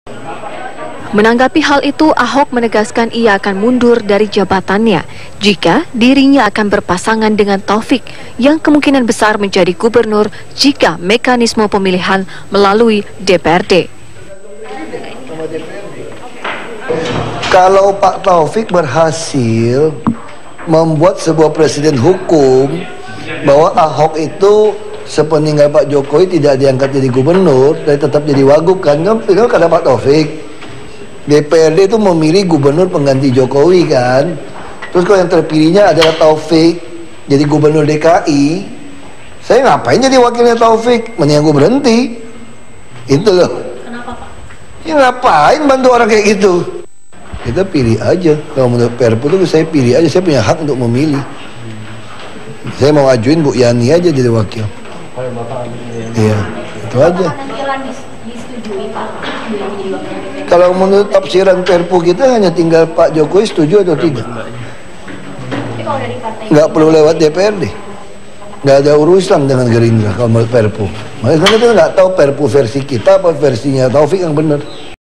Menanggapi hal itu, Ahok menegaskan ia akan mundur dari jabatannya jika dirinya akan berpasangan dengan Taufik yang kemungkinan besar menjadi gubernur jika mekanisme pemilihan melalui DPRD. Kalau Pak Taufik berhasil membuat sebuah presiden hukum bahwa Ahok itu sepeninggal Pak Jokowi tidak diangkat jadi gubernur, tapi tetap jadi wagub kan karena Pak Taufik. DPRD itu memilih gubernur pengganti Jokowi kan. Terus kalau yang terpilihnya adalah Taufik jadi gubernur DKI, saya ngapain jadi wakilnya Taufik? Mendingan gue berhenti. Itu loh. Kenapa Pak? Ya ngapain bantu orang kayak gitu? Kita pilih aja. Kalau menurut Perpu itu saya pilih aja. Saya punya hak untuk memilih. Saya mau ajuin Bu Yani aja jadi wakil. Iya, itu aja. Kalau menurut tafsiran Perpu kita hanya tinggal Pak Jokowi setuju atau tidak. Nggak perlu lewat DPRD. Nggak ada urusan dengan Gerindra kalau menurut Perpu. Makanya kita nggak tahu Perpu versi kita apa versinya Taufik yang benar.